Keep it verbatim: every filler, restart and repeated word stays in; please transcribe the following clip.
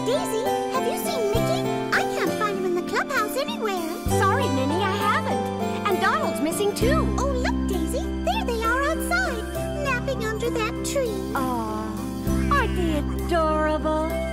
Daisy, have you seen Mickey? I can't find him in the clubhouse anywhere. Sorry, Minnie, I haven't. And Donald's missing too. Oh, look, Daisy. There they are outside, napping under that tree. Aw, aren't they adorable?